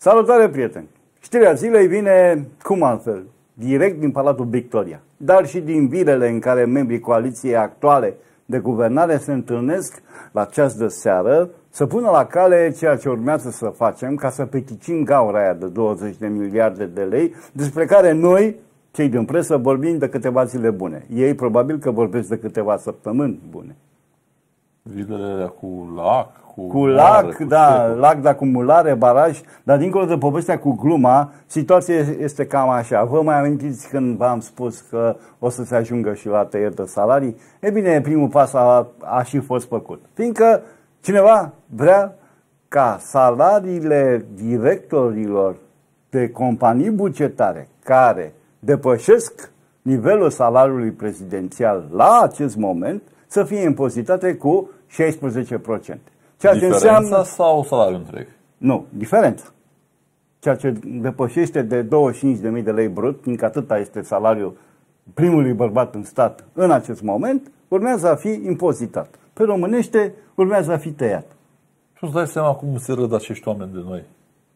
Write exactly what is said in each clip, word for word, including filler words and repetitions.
Salutare, prieteni! Știrea zilei vine, cum altfel, direct din Palatul Victoria, dar și din vilele în care membrii coaliției actuale de guvernare se întâlnesc la ceas de seară să pună la cale ceea ce urmează să facem ca să peticim gaura aia de douăzeci de miliarde de lei, despre care noi, cei din presă, vorbim de câteva zile bune. Ei probabil că vorbesc de câteva săptămâni bune. Vilele cu lac, cu, cu lac, mare, cu da, ștepă. lac de acumulare, baraj, dar dincolo de povestea cu gluma, situația este cam așa. Vă mai amintiți când v-am spus că o să se ajungă și la tăieri de salarii? E bine, primul pas a, a și fost făcut. Fiindcă cineva vrea ca salariile directorilor de companii bugetare care depășesc nivelul salariului prezidențial la acest moment să fie impozitate cu șaisprezece la sută. Ceea ce Diferența înseamnă sau salariul întreg? Nu, diferența. Ceea ce depășește de douăzeci și cinci de mii de lei brut, fiindcă atâta este salariul primului bărbat în stat în acest moment, urmează a fi impozitat. Pe românește urmează a fi tăiat. Și îți dai seama cum se râd acești oameni de noi?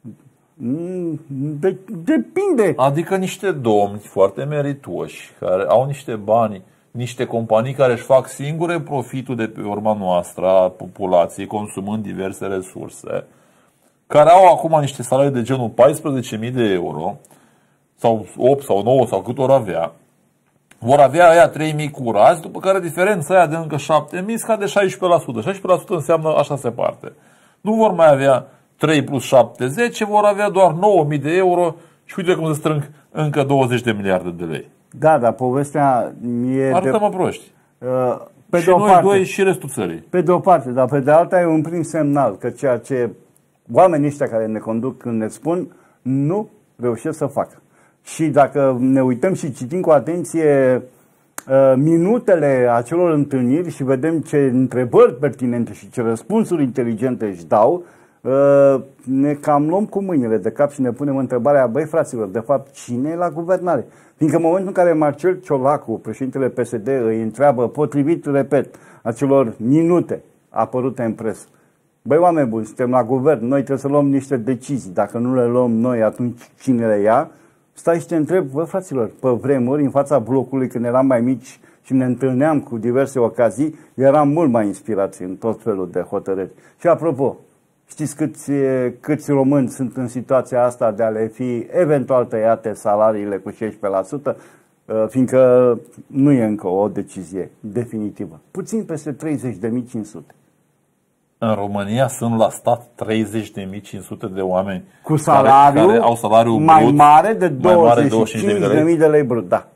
De, depinde. Adică niște domni foarte meritoși, care au niște bani, niște companii care își fac singure profitul de pe urma noastră a populației, consumând diverse resurse, care au acum niște salarii de genul paisprezece mii de euro, sau opt sau nouă sau cât or avea, vor avea aia trei mii curați, după care diferența aia de încă șapte mii scade șaisprezece la sută. șaisprezece la sută înseamnă așa se parte. Nu vor mai avea trei plus șapte, zece, vor avea doar nouă mii de euro și uite cum se strâng încă douăzeci de miliarde de lei. Da, dar povestea e Arată-mă proști. Uh, pe și de o noi parte, doi și restul țării. Pe de o parte, dar pe de alta e un prim semnal că ceea ce oamenii ăștia care ne conduc când ne spun nu reușesc să facă. Și dacă ne uităm și citim cu atenție uh, minutele acelor întâlniri și vedem ce întrebări pertinente și ce răspunsuri inteligente își dau, uh, ne cam luăm cu mâinile de cap și ne punem întrebarea, băi fraților, de fapt cine e la guvernare? Fiindcă în momentul în care Marcel Ciolacu, președintele P S D, îi întreabă, potrivit, repet, acelor minute apărute în presă, băi oameni buni, suntem la guvern, noi trebuie să luăm niște decizii, dacă nu le luăm noi, atunci cine le ia? Stai și te întreb, bă fraților, pe vremuri, în fața blocului, când eram mai mici și ne întâlneam cu diverse ocazii, eram mult mai inspirați în tot felul de hotărâri. Și apropo, știți câți, câți români sunt în situația asta de a le fi eventual tăiate salariile cu șaisprezece la sută, fiindcă nu e încă o decizie definitivă. Puțin peste treizeci de mii cinci sute. În România sunt la stat treizeci de mii cinci sute de oameni cu salariu care, care au salariul mai brut, mare de douăzeci și cinci de mii de de lei brut. Da.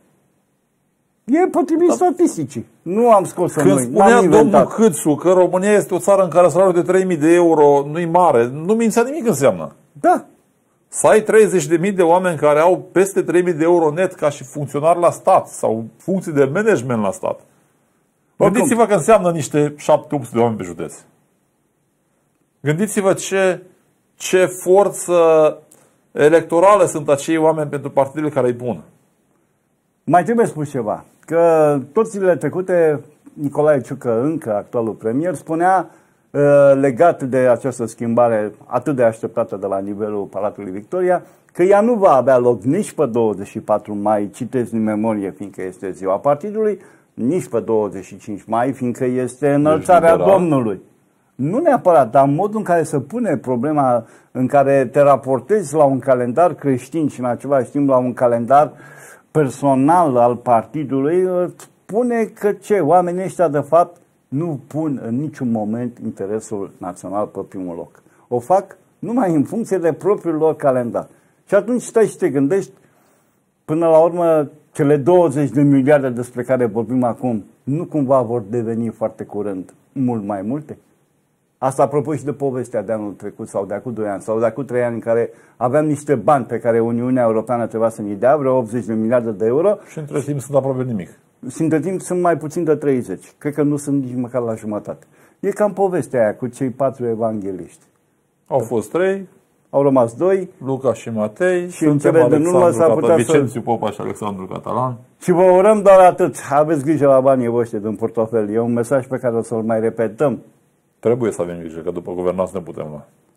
E potrivit da. statisticii. Nu am scos în Când mâini. spunea domnul Câțu că România este o țară în care salariul de trei mii de euro nu-i mare, nu mințea nimic înseamnă. Da. Să ai treizeci de mii de oameni care au peste trei mii de euro net ca și funcționari la stat sau funcții de management la stat. Gândiți-vă că înseamnă niște șapte opt sute de oameni pe județ. Gândiți-vă ce, ce forță electorală sunt acei oameni pentru partidele care îi pun. Mai trebuie spus ceva. Că tot zilele trecute Nicolae Ciucă, încă actualul premier, spunea legat de această schimbare atât de așteptată de la nivelul Palatului Victoria, că ea nu va avea loc nici pe douăzeci și patru mai, citesc din memorie, fiindcă este ziua partidului, nici pe douăzeci și cinci mai, fiindcă este înălțarea deci Domnului. Nu neapărat, dar modul în care se pune problema, în care te raportezi la un calendar creștin și în același timp la un calendar personal al partidului, spune că ce? Oamenii ăștia, de fapt, nu pun în niciun moment interesul național pe primul loc. O fac numai în funcție de propriul lor calendar. Și atunci stai și te gândești, până la urmă, cele douăzeci de miliarde despre care vorbim acum, nu cumva vor deveni foarte curând mult mai multe? Asta apropo și de povestea de anul trecut sau de acum doi ani sau de acum trei ani în care aveam niște bani pe care Uniunea Europeană trebuia să ne dea, vreo optzeci de miliarde de euro. Și între timp sunt aproape nimic. Și între timp sunt mai puțin de treizeci. Cred că nu sunt nici măcar la jumătate. E cam povestea aia cu cei patru evangeliști. Au fost trei. Au rămas doi. Luca și Matei. Și în cele din urmă s-ar putea să... Vicențiu Popa și Alexandru Catalan. Și vă urăm doar atât. Aveți grijă la banii voștri din portofel. E un mesaj pe care o să-l mai repetăm. Trebuie să avem grijă, că după guvernanță ne putem lua.